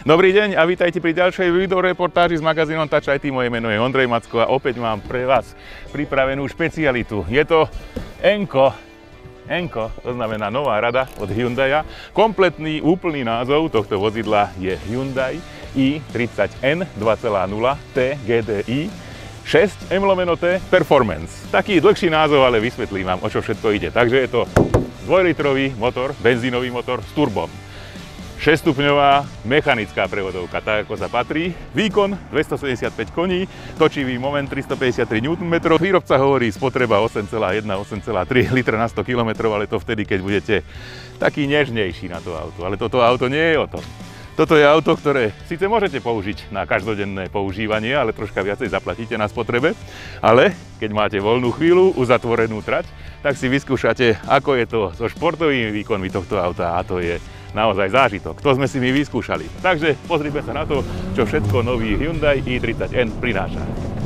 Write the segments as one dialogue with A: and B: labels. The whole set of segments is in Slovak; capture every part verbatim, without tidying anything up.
A: Dobrý deň a vítajte pri ďalšej videoreportáži s magazínom Touch í té. Moje meno je Ondrej Macko a opäť mám pre vás pripravenú špecialitu. Je to Enko. Enko, to znamená nová rada od Hyundai. Kompletný, úplný názov tohto vozidla je Hyundai i tridsať N dva celá nula T G D I šesť M lomeno T Performance. Taký dlhší názov, ale vysvetlím vám, o čo všetko ide. Takže je to dvojlitrový motor, benzínový motor s turbom. šesťstupňová mechanická prevodovka, tak ako sa patrí. Výkon dvestosedemdesiatpäť koní, točivý moment tristopäťdesiattri newtonmetrov. Výrobca hovorí spotreba osem celá jeden až osem celá tri litra na sto kilometrov, ale to vtedy, keď budete taký nežnejší na to auto. Ale toto auto nie je o tom. Toto je auto, ktoré síce môžete použiť na každodenné používanie, ale troška viacej zaplatíte na spotrebe. Ale keď máte voľnú chvíľu, uzatvorenú trať, tak si vyskúšate, ako je to so športovými výkonmi tohto auta, a to je naozaj zážitok. To sme si my vyskúšali. Takže pozrime sa na to, čo všetko nový Hyundai i tridsať N prináša.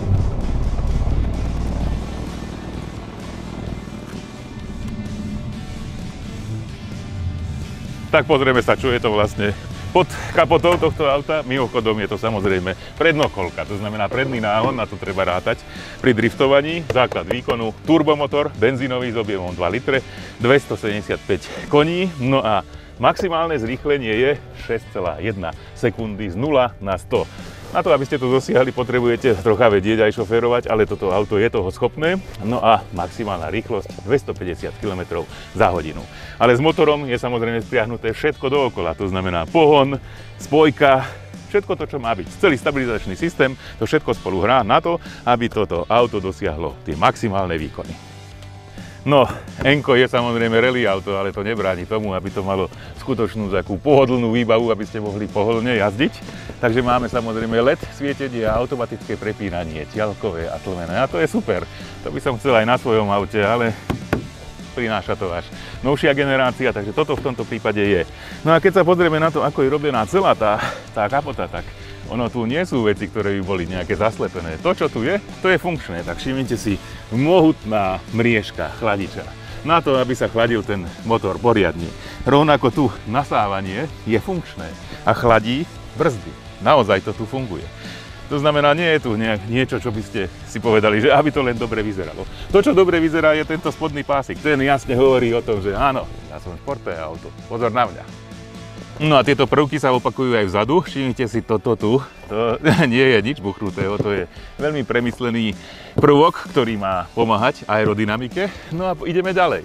A: Tak pozrieme sa, čo je to vlastne pod kapotou tohto auta. Mimochodom je to samozrejme prednokolka, to znamená predný náhon, na to treba rátať pri driftovaní. Základ výkonu, turbomotor, benzínový s objemom dva litre, dvestosedemdesiatpäť koní, no a maximálne zrýchlenie je šesť celá jeden sekundy z nula na sto. Na to, aby ste to dosiahli, potrebujete trocha vedieť aj šoférovať, ale toto auto je toho schopné. No a maximálna rýchlosť dvestopäťdesiat kilometrov za hodinu. Ale s motorom je samozrejme spriahnuté všetko dookola, to znamená pohon, spojka, všetko to, čo má byť. Celý stabilizačný systém, to všetko spolu hrá na to, aby toto auto dosiahlo tie maximálne výkony. No, Enko je samozrejme rally auto, ale to nebráni tomu, aby to malo skutočnú takú pohodlnú výbavu, aby ste mohli pohodlne jazdiť. Takže máme samozrejme el é dé svietenie a automatické prepínanie, ťaľkové a tlmené. A to je super. To by som chcel aj na svojom aute, ale prináša to až novšia generácia, takže toto v tomto prípade je. No a keď sa pozrieme na to, ako je robená celá tá, tá kapota, tak ono tu nie sú veci, ktoré by boli nejaké zaslepené. To, čo tu je, to je funkčné. Tak všimnite si, mohutná mriežka chladiča. Na to, aby sa chladil ten motor poriadne. Rovnako tu nasávanie je funkčné a chladí brzdy. Naozaj to tu funguje. To znamená, nie je tu nejak niečo, čo by ste si povedali, že aby to len dobre vyzeralo. To, čo dobre vyzerá, je tento spodný pásik. Ten jasne hovorí o tom, že áno, ja som športové auto, pozor na mňa. No a tieto prvky sa opakujú aj vzadu. Všimnite si toto tu. To nie je nič buchnutého, to je veľmi premyslený prvok, ktorý má pomáhať aerodynamike. No a ideme ďalej.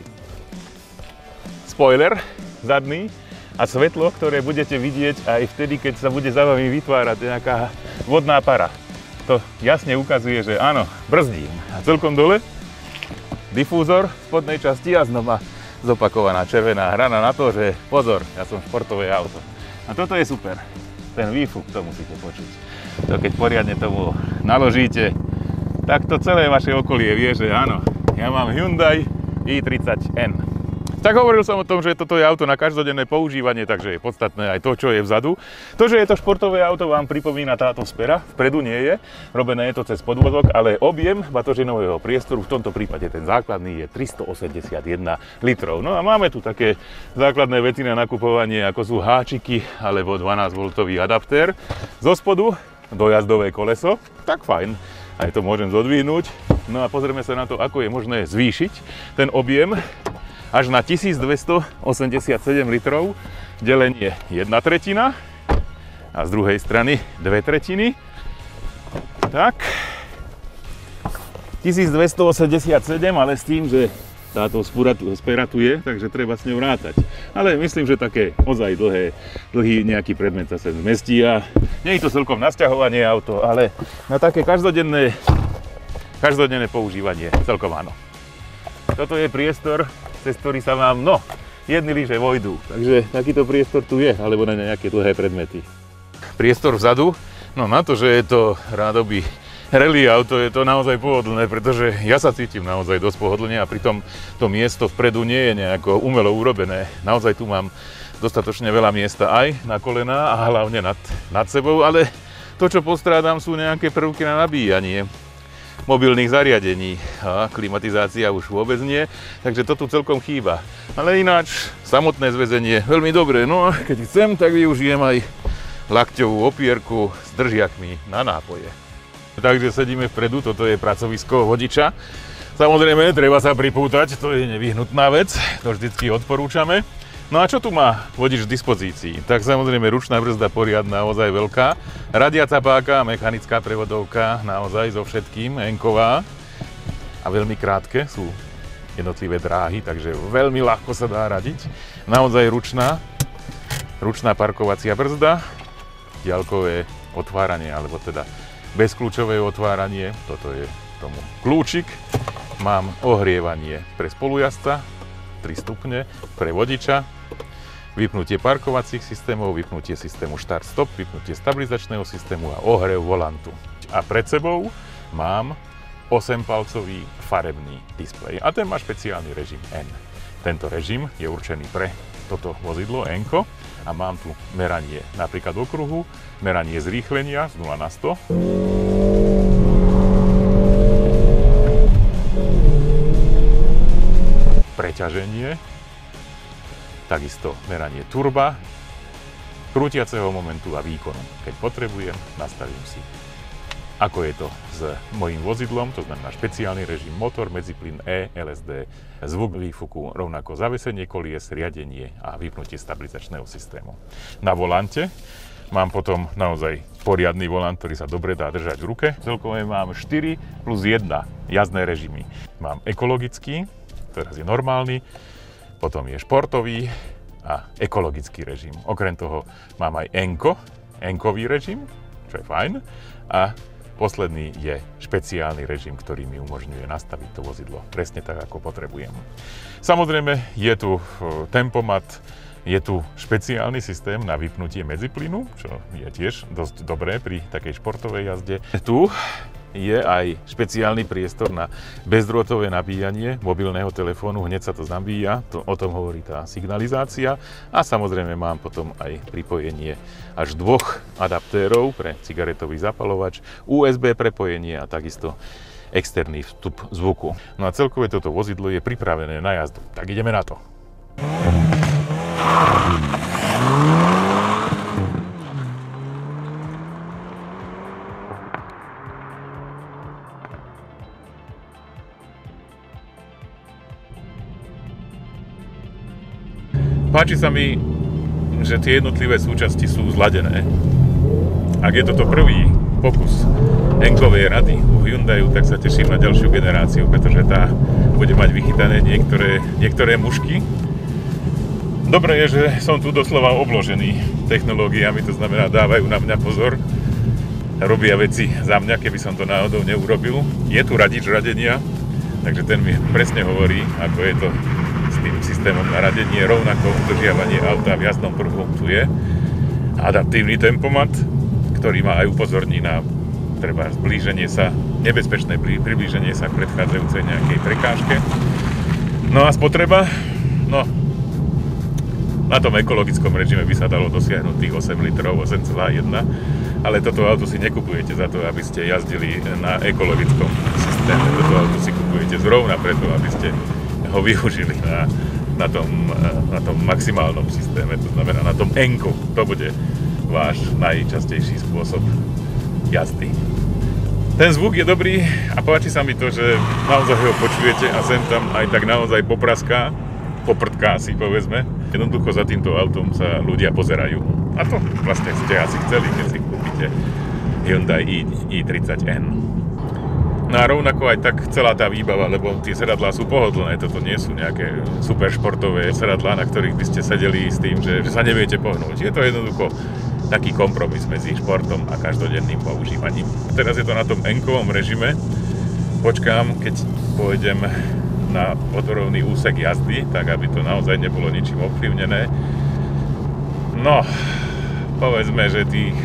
A: Spoiler zadný a svetlo, ktoré budete vidieť aj vtedy, keď sa bude za vami vytvárať nejaká vodná para. To jasne ukazuje, že áno, brzdím. A celkom dole difúzor v spodnej časti a znova zopakovaná červená hrana na to, že pozor, ja som športové auto. A toto je super. Ten výfuk, to musíte počuť. To keď poriadne tomu naložíte, tak to celé vaše okolie vie, že áno, ja mám Hyundai i tridsať N. Tak hovoril som o tom, že toto je auto na každodenné používanie, takže je podstatné aj to, čo je vzadu. To, že je to športové auto, vám pripomína táto sféra. Vpredu nie je, robené je to cez podvozok, ale objem batožinového priestoru, v tomto prípade ten základný, je tristoosemdesiatjeden litrov. No a máme tu také základné veci na nakupovanie, ako sú háčiky alebo dvanásťvoltový adaptér. Zo spodu dojazdové koleso, tak fajn. Aj to môžem zodvihnúť. No a pozrieme sa na to, ako je možné zvýšiť ten objem až na tisícdvestoosemdesiatsedem litrov, delenie jedna tretina a z druhej strany dve tretiny. Tak, tisícdvestoosemdesiatsedem, ale s tým, že táto spera tu je, takže treba s ňou rátať. Ale myslím, že také ozaj dlhé, dlhý nejaký predmet sa sem zmestí a nie je to celkom na sťahovanie auto, ale na také každodenné, každodenné používanie celkom áno. Toto je priestor, cez ktorý sa vám, no, jedny lyže vojdú. Takže takýto priestor tu je, alebo na nejaké dlhé predmety. Priestor vzadu, no na to, že je to rádoby rally auto, je to naozaj pohodlné, pretože ja sa cítim naozaj dosť pohodlne a pritom to miesto vpredu nie je nejako umelo urobené. Naozaj tu mám dostatočne veľa miesta aj na kolená a hlavne nad, nad sebou, ale to, čo postrádam, sú nejaké prvky na nabíjanie mobilných zariadení a klimatizácia už vôbec nie, takže to tu celkom chýba. Ale ináč samotné zväzenie veľmi dobré, no a keď chcem, tak využijem aj lakťovú opierku s držiakmi na nápoje. Takže sedíme vpredu, toto je pracovisko vodiča. Samozrejme, treba sa pripútať, to je nevyhnutná vec, to vždycky odporúčame. No a čo tu má vodič v dispozícii? Tak samozrejme ručná brzda poriadna, naozaj veľká. Radiaca páka, mechanická prevodovka, naozaj so všetkým, enková. A veľmi krátke sú jednotlivé dráhy, takže veľmi ľahko sa dá radiť. Naozaj ručná, ručná parkovacia brzda, diaľkové otváranie, alebo teda bezkľúčové otváranie, toto je tomu kľúčik. Mám ohrievanie pre spolujazca, tri stupne, pre vodiča, vypnutie parkovacích systémov, vypnutie systému štart-stop, vypnutie stabilizačného systému a ohrev volantu. A pred sebou mám osemipalcový farebný displej a ten má špeciálny režim N. Tento režim je určený pre toto vozidlo N-ko a mám tu meranie napríklad okruhu, meranie zrýchlenia z nula na sto. Preťaženie, takisto meranie turba, krútiaceho momentu a výkonu. Keď potrebujem, nastavím si, ako je to s mojím vozidlom, to znamená špeciálny režim motor, medziplyn E, el es dé, zvuk výfuku, rovnako zavesenie kolies, riadenie a vypnutie stabilizačného systému. Na volante mám potom naozaj poriadny volant, ktorý sa dobre dá držať v ruke. Celkové mám štyri plus jeden jazdné režimy. Mám ekologický, teraz je normálny, potom je športový a ekologický režim. Okrem toho mám aj N-ko, N-kový režim, čo je fajn. A posledný je špeciálny režim, ktorý mi umožňuje nastaviť to vozidlo presne tak, ako potrebujem. Samozrejme, je tu tempomat, je tu špeciálny systém na vypnutie medziplynu, čo je tiež dosť dobré pri takej športovej jazde. Tu je aj špeciálny priestor na bezdrôtové nabíjanie mobilného telefónu, hneď sa to nabíja, to, o tom hovorí tá signalizácia. A samozrejme mám potom aj pripojenie až dvoch adaptérov pre cigaretový zapalovač, ú es bé prepojenie a takisto externý vstup zvuku. No a celkové toto vozidlo je pripravené na jazdu. Tak ideme na to. Páči sa mi, že tie jednotlivé súčasti sú zladené. Ak je toto prvý pokus N-kovej rady u Hyundaiu, tak sa teším na ďalšiu generáciu, pretože tá bude mať vychytané niektoré, niektoré mušky. Dobré je, že som tu doslova obložený technológiami, to znamená, dávajú na mňa pozor, robia veci za mňa, keby som to náhodou neurobil. Je tu radič radenia, takže ten mi presne hovorí, ako je to s tým systémom na radenie, rovnako udržiavanie auta v jazdnom pruhu. Tu je adaptívny tempomat, ktorý ma aj upozorní na treba zblíženie sa, nebezpečné priblíženie sa k predchádzajúcej nejakej prekážke. No a spotreba, no na tom ekologickom režime by sa dalo dosiahnuť tých osem litrov, osem celá jeden, ale toto auto si nekupujete za to, aby ste jazdili na ekologickom systéme. Toto auto si kupujete zrovna preto, aby ste ho využili na, na, tom, na tom maximálnom systéme, to znamená na tom N-ku. To bude váš najčastejší spôsob jazdy. Ten zvuk je dobrý a páči sa mi to, že naozaj ho počujete a sem tam aj tak naozaj popraská, poprtká si povedzme. Jednoducho za týmto autom sa ľudia pozerajú. A to vlastne ste asi chceli, keď si kúpite Hyundai i tridsať N. No a rovnako aj tak celá tá výbava, lebo tie sedadlá sú pohodlné, toto nie sú nejaké super športové sedadlá, na ktorých by ste sedeli s tým, že, že sa neviete pohnúť. Je to jednoducho taký kompromis medzi športom a každodenným používaním. Teraz je to na tom N-kovom režime. Počkám, keď pôjdem na motorovný úsek jazdy, tak aby to naozaj nebolo ničím ovplyvnené. No, povedzme, že tých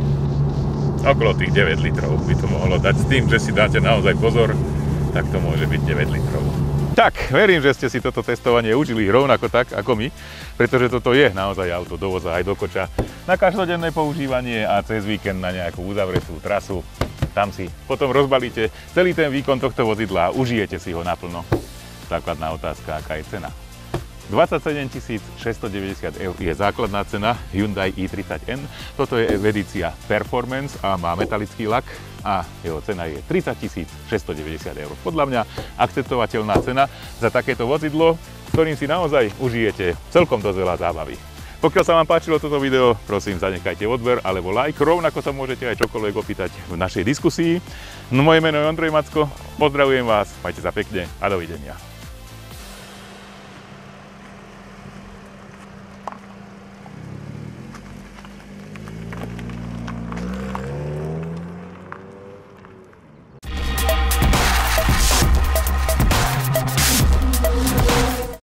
A: okolo tých deväť litrov by to mohlo dať. S tým, že si dáte naozaj pozor, tak to môže byť deväť litrov. Tak, verím, že ste si toto testovanie užili rovnako tak, ako my, pretože toto je naozaj auto do voza aj do koča na každodenné používanie a cez víkend na nejakú uzavretú trasu. Tam si potom rozbalíte celý ten výkon tohto vozidla a užijete si ho naplno. Základná otázka, aká je cena. dvadsaťsedem tisíc šesťstodeväťdesiat eur je základná cena Hyundai i tridsať N. Toto je edícia Performance a má metalický lak a jeho cena je tridsať tisíc šesťstodeväťdesiat eur. Podľa mňa akceptovateľná cena za takéto vozidlo, ktorým si naozaj užijete celkom dosť veľa zábavy. Pokiaľ sa vám páčilo toto video, prosím, zanechajte odber alebo like, rovnako sa môžete aj čokoľvek opýtať v našej diskusii. No, moje meno je Ondrej Macko, pozdravujem vás, majte sa pekne a dovidenia.